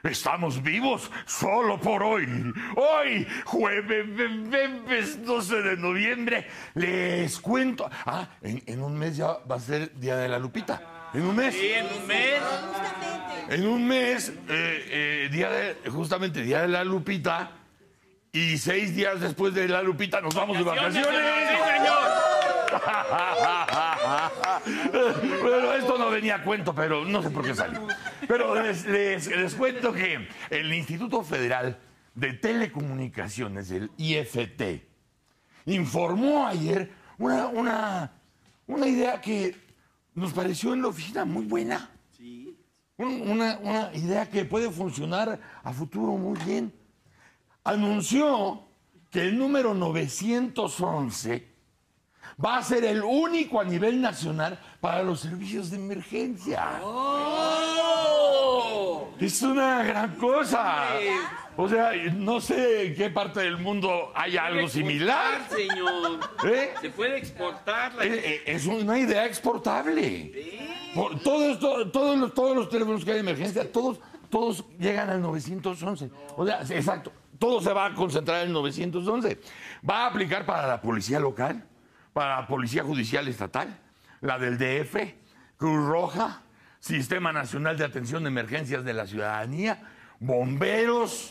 Estamos vivos solo por hoy. Hoy, jueves 12 de noviembre, les cuento. En un mes ya va a ser Día de la Lupita. ¿En un mes? Sí, en un mes. En un mes, justamente Día de la Lupita. Y 6 días después de la Lupita nos vamos de vacaciones. ¡Sí, señor! Bueno, esto no venía a cuento, pero no sé por qué salió. Pero les cuento que el Instituto Federal de Telecomunicaciones, el IFT, informó ayer una idea que nos pareció en la oficina muy buena. Sí. Una idea que puede funcionar a futuro muy bien. Anunció que el número 911 va a ser el único a nivel nacional para los servicios de emergencia. ¡Oh! Es una gran cosa. O sea, no sé en qué parte del mundo hay algo similar. Señor. ¿Eh? Se puede exportar. Es una idea exportable. Todos los teléfonos que hay de emergencia, todos llegan al 911. O sea, exacto. Todo se va a concentrar en el 911. Va a aplicar para la policía local, para la Policía Judicial Estatal, la del DF, Cruz Roja, Sistema Nacional de Atención de Emergencias de la Ciudadanía, bomberos,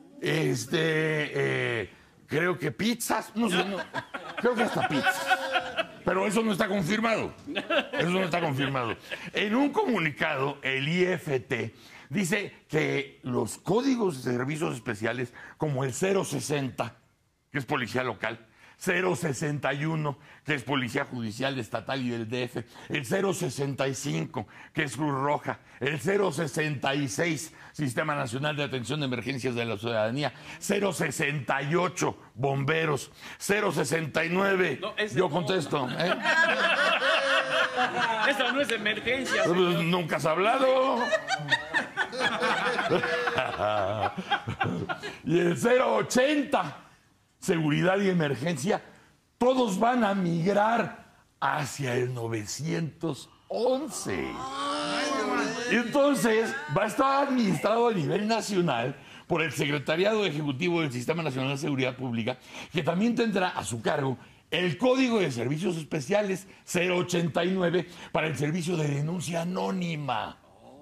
creo que pizzas, no sé, creo que hasta pizzas. Pero eso no está confirmado. Eso no está confirmado. En un comunicado, el IFT dice que los códigos de servicios especiales, como el 060, que es policía local, 061, que es Policía Judicial Estatal y del DF, el 065, que es Cruz Roja, el 066, Sistema Nacional de Atención de Emergencias de la Ciudadanía, 068, Bomberos, 069, no, yo contesto. Esa no es emergencia. Pues, nunca has hablado. Y el 080, seguridad y emergencia, todos van a migrar hacia el 911. Y entonces va a estar administrado a nivel nacional por el Secretariado Ejecutivo del Sistema Nacional de Seguridad Pública, que también tendrá a su cargo el Código de Servicios Especiales 089 para el servicio de denuncia anónima.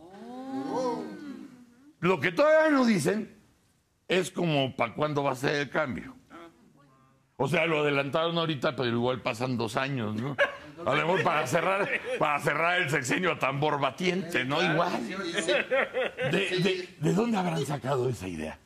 Lo que todavía no dicen es como para cuándo va a ser el cambio. O sea, lo adelantaron ahorita, pero igual pasan 2 años, ¿no? A lo mejor para cerrar el sexenio a tambor batiente, ¿no? Igual. ¿De dónde habrán sacado esa idea?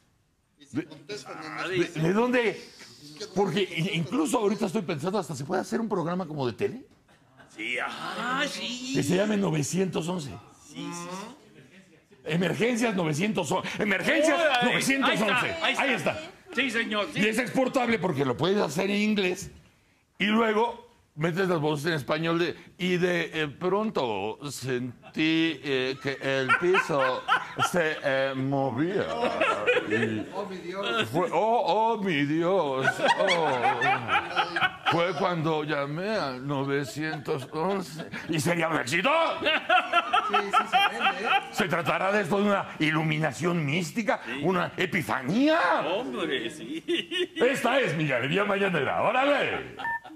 ¿De dónde? Porque incluso ahorita estoy pensando, hasta se puede hacer un programa como de tele. Sí, sí. Que se llame 911. Sí. Emergencias 911. Emergencias 911. Ahí está. Sí, señor. Sí. Y es exportable porque lo puedes hacer en inglés y luego metes las voces en español de pronto sentí que el piso se movía. Oh, mi Dios. Mi Dios. Fue cuando llamé al 911. ¿Y sería un éxito? Sí, se vende, ¿eh? ¿Se tratará de esto de una iluminación mística? Sí. ¿Una epifanía? Hombre, sí. Esta es mi galería mañanera. ¡Órale!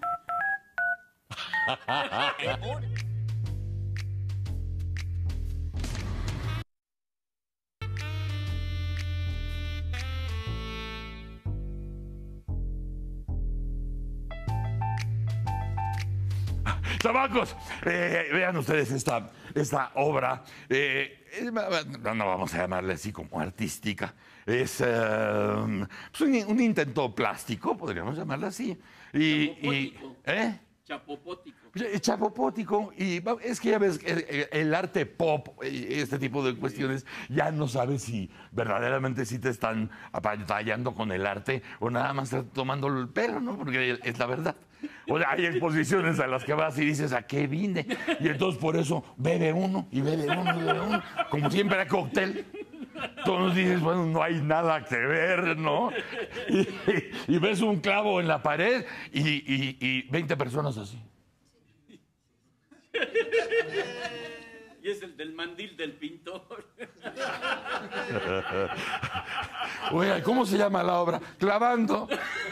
Chamacos, vean ustedes esta obra. No vamos a llamarle así como artística. Es pues un intento plástico, podríamos llamarlo así. Chapopótico. Chapopótico. Y es que ya ves, el arte pop, este tipo de cuestiones, ya no sabes si verdaderamente sí te están apantallando con el arte o nada más estás tomando el pelo, ¿no? Porque es la verdad. O sea, hay exposiciones a las que vas y dices, ¿a qué vine? Y entonces por eso bebe uno y bebe uno y bebe uno. Como siempre hay cóctel. Entonces dices, bueno, no hay nada que ver, ¿no? Y ves un clavo en la pared y 20 personas así. Y es el del mandil del pintor. Oiga, ¿cómo se llama la obra? Clavando.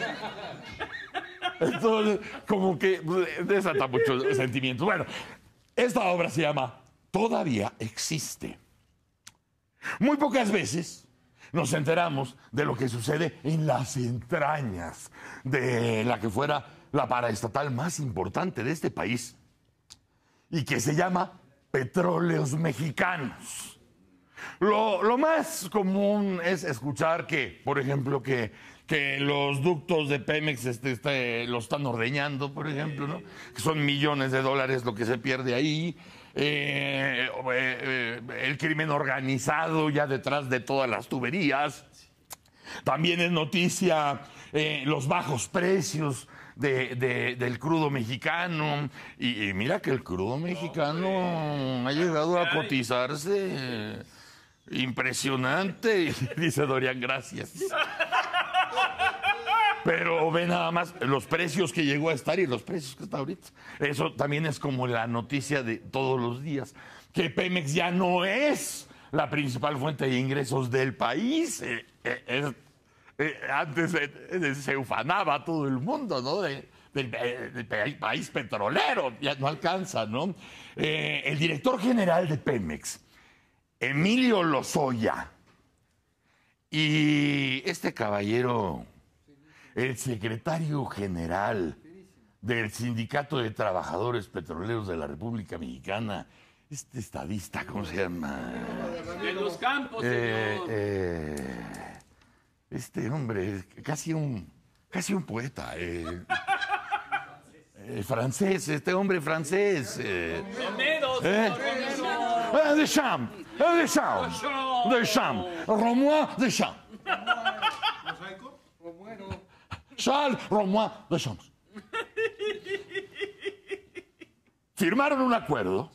Entonces, como que desata muchos sentimientos. Bueno, esta obra se llama Todavía existe. Muy pocas veces nos enteramos de lo que sucede en las entrañas de la que fuera la paraestatal más importante de este país y que se llama Petróleos Mexicanos. Lo más común es escuchar que, por ejemplo, que los ductos de Pemex los están ordeñando, por ejemplo, ¿no? Que son millones de dólares lo que se pierde ahí. El crimen organizado ya detrás de todas las tuberías. También es noticia los bajos precios del crudo mexicano. Y mira que el crudo mexicano ha llegado a cotizarse impresionante. Dice Dorian, gracias. Pero ve nada más los precios que llegó a estar y los precios que está ahorita. Eso también es como la noticia de todos los días. Que Pemex ya no es la principal fuente de ingresos del país. Antes se ufanaba todo el mundo, ¿no? Del país petrolero. Ya no alcanza, ¿no? El director general de Pemex, Emilio Lozoya, y este caballero, el secretario general del Sindicato de Trabajadores Petroleros de la República Mexicana, este estadista, ¿cómo se llama? De los campos, señor. Este hombre, casi un poeta. Francés, este hombre francés. Romero, Romero. Deschamps. Romuald Deschamps. Charles Romuald Deschamps. Firmaron un acuerdo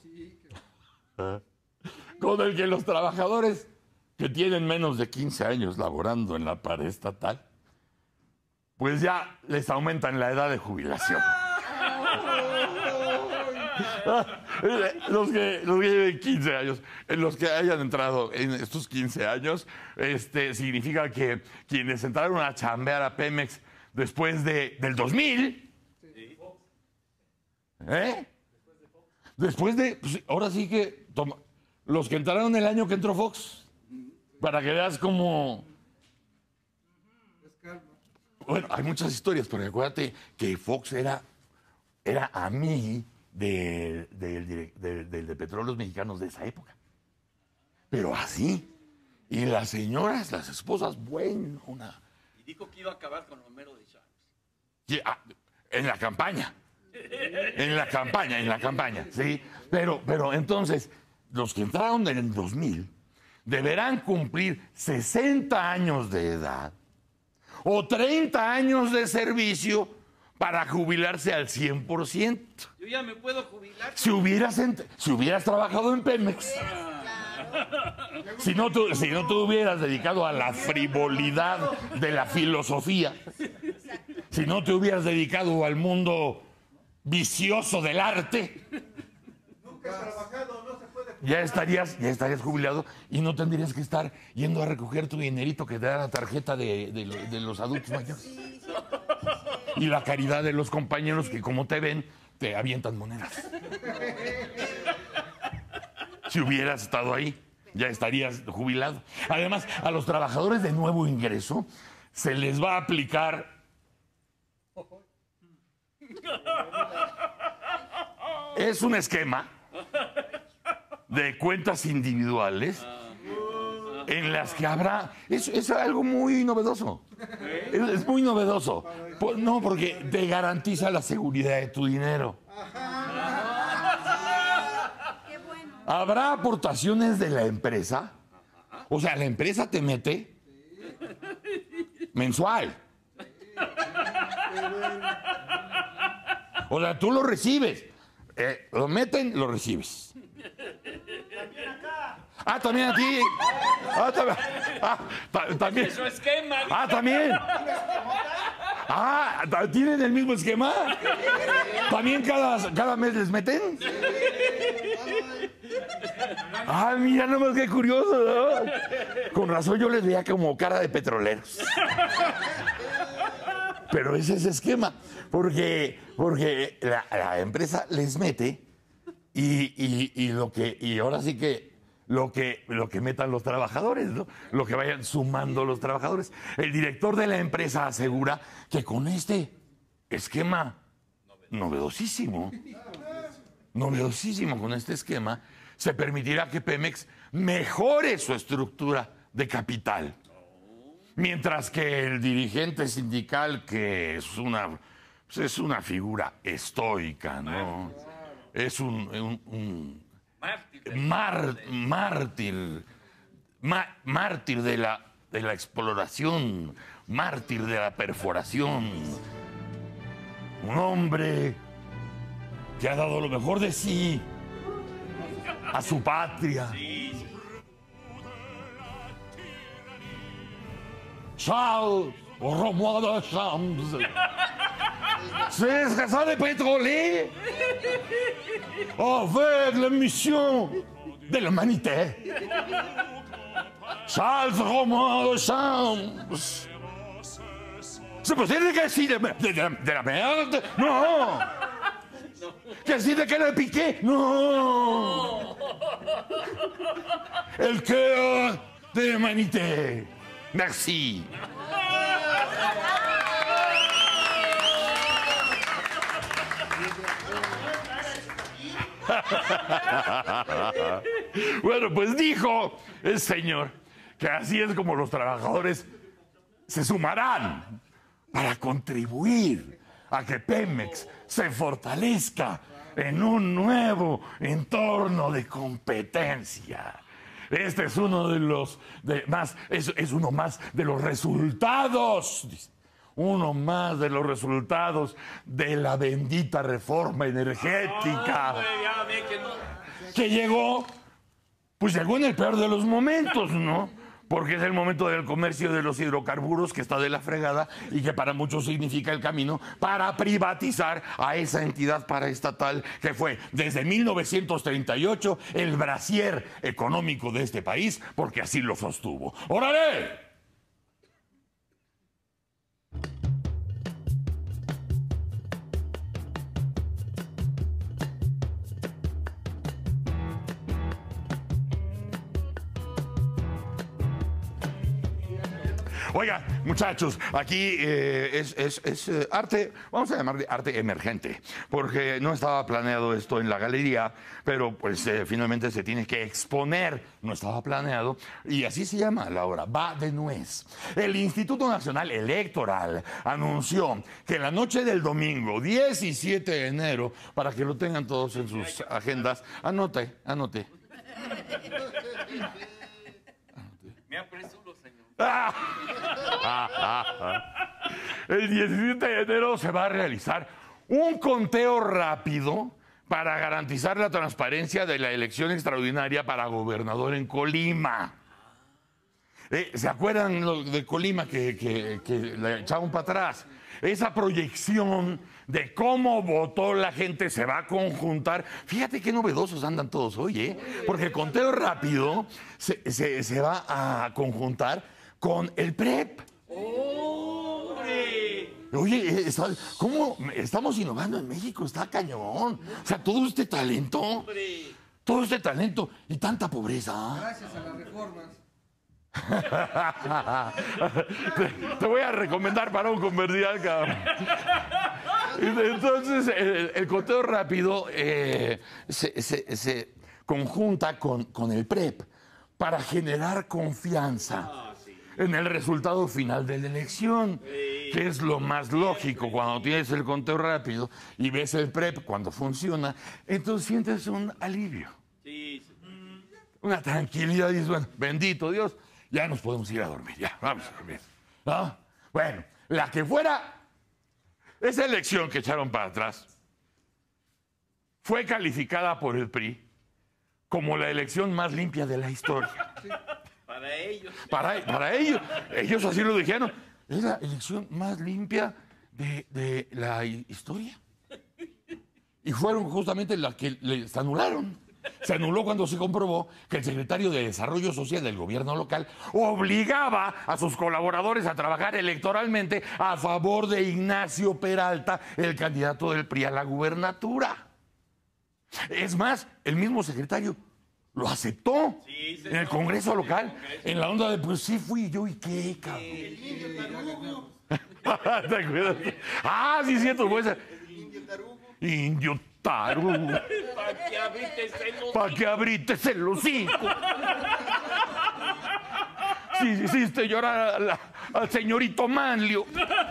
con el que los trabajadores que tienen menos de 15 años laborando en la paraestatal, pues ya les aumentan la edad de jubilación. Los que lleven 15 años, los que hayan entrado en estos 15 años, significa que quienes entraron a chambear a Pemex después del 2000, después de, pues, ahora sí que, los que entraron el año que entró Fox, para que veas cómo... Bueno, hay muchas historias, pero acuérdate que Fox era amigo de Petróleos Mexicanos de esa época. Pero así. Y las señoras, las esposas, bueno, Y dijo que iba a acabar con Romero de Champs. En la campaña. En la campaña, ¿sí? Pero entonces, los que entraron en el 2000 deberán cumplir 60 años de edad o 30 años de servicio para jubilarse al 100%. Yo ya me puedo jubilar. Si hubieras trabajado en Pemex, si no te hubieras dedicado a la frivolidad de la filosofía, si no te hubieras dedicado al mundo vicioso del arte, ya estarías jubilado y no tendrías que estar yendo a recoger tu dinerito que te da la tarjeta de los adultos mayores. Y la caridad de los compañeros que, como te ven, te avientan monedas. Si hubieras estado ahí, ya estarías jubilado. Además, a los trabajadores de nuevo ingreso se les va a aplicar es un esquema de cuentas individuales en las que habrá... Es algo muy novedoso. Es muy novedoso. No, porque te garantiza la seguridad de tu dinero. Qué bueno. Habrá aportaciones de la empresa. O sea, la empresa te mete mensual. O sea, tú lo recibes. Lo meten, lo recibes. También a ti. También. Eso esquema. También. ¿Tienen el mismo esquema? ¿También cada mes les meten? Ah, mira nomás qué curioso, ¿no? Con razón yo les veía como cara de petroleros. Pero ese es esquema, porque la empresa les mete y ahora sí que lo que metan los trabajadores, ¿no? Lo que vayan sumando los trabajadores. El director de la empresa asegura que con este esquema novedosísimo con este esquema, se permitirá que Pemex mejore su estructura de capital. Mientras que el dirigente sindical, que es una figura estoica, ¿no? Es un mártir de la exploración, mártir de la perforación. Un hombre que ha dado lo mejor de sí a su patria. Charles Romuald de Champs c'est responsable de pétrolier avec la mission de l'humanité. Charles Romuald de Champs. ¿Se puede decir que sí de la merde? No. ¿Que sí de que le piqué? No. El cœur de l'humanité. Merci. Bueno, pues dijo el señor que así es como los trabajadores se sumarán para contribuir a que Pemex se fortalezca en un nuevo entorno de competencia. Este es uno de los es uno más de los resultados. Uno más de los resultados de la bendita reforma energética. Que llegó en el peor de los momentos, ¿no? Porque es el momento del comercio de los hidrocarburos que está de la fregada y que para muchos significa el camino para privatizar a esa entidad paraestatal que fue desde 1938 el brasier económico de este país, porque así lo sostuvo. ¡Órale! Oiga, muchachos, aquí es arte, vamos a llamarle arte emergente, porque no estaba planeado esto en la galería, pero pues finalmente se tiene que exponer, no estaba planeado, y así se llama la obra, Va de Nuez. El Instituto Nacional Electoral anunció que la noche del domingo, 17 de enero, para que lo tengan todos en sus agendas, anote. Me apresuro, señor. El 17 de enero se va a realizar un conteo rápido para garantizar la transparencia de la elección extraordinaria para gobernador en Colima. ¿Se acuerdan de Colima que le echaron para atrás? Esa proyección de cómo votó la gente se va a conjuntar. Fíjate qué novedosos andan todos hoy, ¿eh? Porque el conteo rápido se va a conjuntar con el PREP. ¡Hombre! Oye, ¿cómo estamos innovando en México? Está cañón. O sea, todo este talento y tanta pobreza. Gracias a las reformas. Te voy a recomendar para un comercial, cabrón. Entonces, el conteo rápido se conjunta con el PREP para generar confianza en el resultado final de la elección, que es lo más lógico cuando tienes el conteo rápido y ves el PREP cuando funciona, entonces sientes un alivio, una tranquilidad y dices, bueno, bendito Dios, ya nos podemos ir a dormir, ya, vamos a dormir. ¿No? Bueno, la que fuera, esa elección que echaron para atrás fue calificada por el PRI como la elección más limpia de la historia. Para ellos. Para ellos. Ellos así lo dijeron. Es la elección más limpia de la historia. Y fueron justamente las que les anularon. Se anuló cuando se comprobó que el secretario de Desarrollo Social del gobierno local obligaba a sus colaboradores a trabajar electoralmente a favor de Ignacio Peralta, el candidato del PRI a la gubernatura. Es más, el mismo secretario lo aceptó en el Congreso local, en la onda de, pues sí fui yo, ¿y qué, cabrón? ¿Te acuerdas? Ah, sí, cierto, pues. Indio tarugo. ¿Para qué abrites el hocico? Si hiciste llorar al señorito Manlio.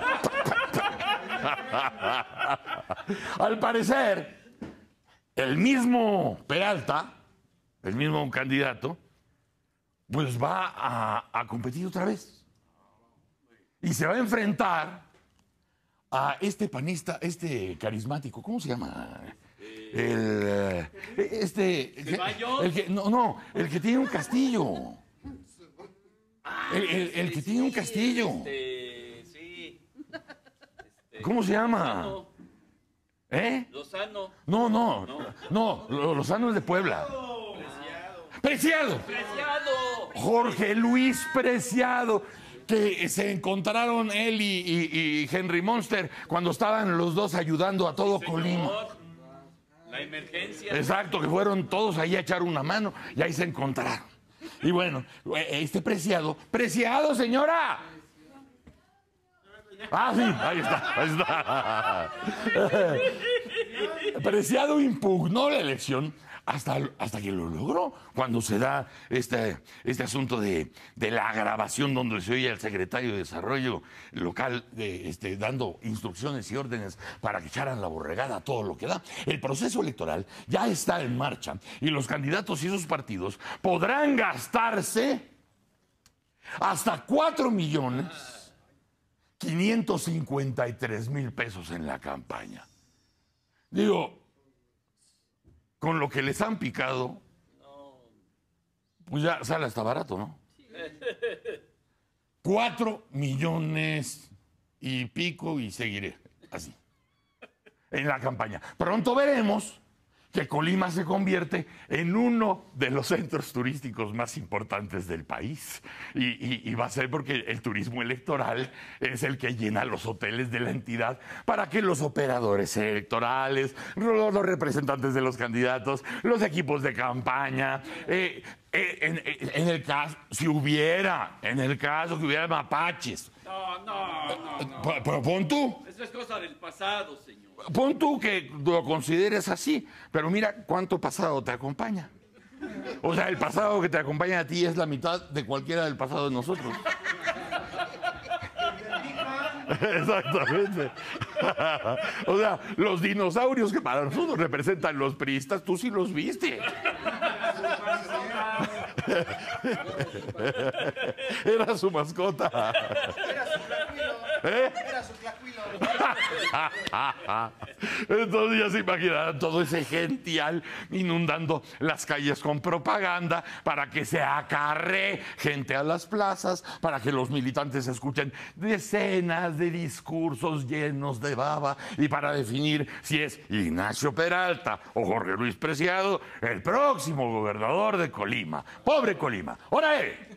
Al parecer, el mismo Peralta, el mismo candidato, pues va a competir otra vez. Y se va a enfrentar a este panista, este carismático, ¿cómo se llama? El que el que tiene un castillo. El que tiene un castillo. ¿Cómo se llama? Lozano. No, Lozano es de Puebla. Preciado. Jorge Luis Preciado, que se encontraron él y Henry Monster cuando estaban los dos ayudando a todo Colima. La emergencia. Exacto, que fueron todos ahí a echar una mano y ahí se encontraron. Y bueno, este Preciado, señora. Ah, sí, ahí está. Preciado impugnó la elección hasta que lo logró, cuando se da este asunto de la grabación donde se oye al secretario de Desarrollo Local dando instrucciones y órdenes para que echaran la borregada a todo lo que da. El proceso electoral ya está en marcha y los candidatos y sus partidos podrán gastarse hasta 4,553,000 pesos en la campaña. Digo, con lo que les han picado, pues ya sale hasta barato, ¿no? 4 millones y pico y seguiré así en la campaña. Pronto veremos que Colima se convierte en uno de los centros turísticos más importantes del país. Y va a ser porque el turismo electoral es el que llena los hoteles de la entidad para que los operadores electorales, los representantes de los candidatos, los equipos de campaña, en el caso que hubiera mapaches. No. Pero pon tú. Eso es cosa del pasado, señor. Pon tú que lo consideres así, pero mira cuánto pasado te acompaña. O sea, el pasado que te acompaña a ti es la mitad de cualquiera del pasado de nosotros. Exactamente. O sea, los dinosaurios que para nosotros representan los priistas, tú sí los viste. Era su mascota. Era su tlacuilo. Entonces ya se imaginarán todo ese gential inundando las calles con propaganda para que se acarree gente a las plazas, para que los militantes escuchen decenas de discursos llenos de baba y para definir si es Ignacio Peralta o Jorge Luis Preciado el próximo gobernador de Colima. ¡Pobre Colima! ¡Órale!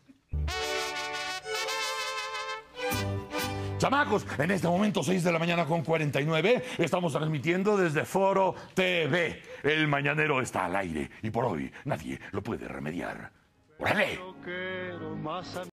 Chamacos, en este momento 6 de la mañana con 49, estamos transmitiendo desde Foro TV. El mañanero está al aire y por hoy nadie lo puede remediar. ¡Órale!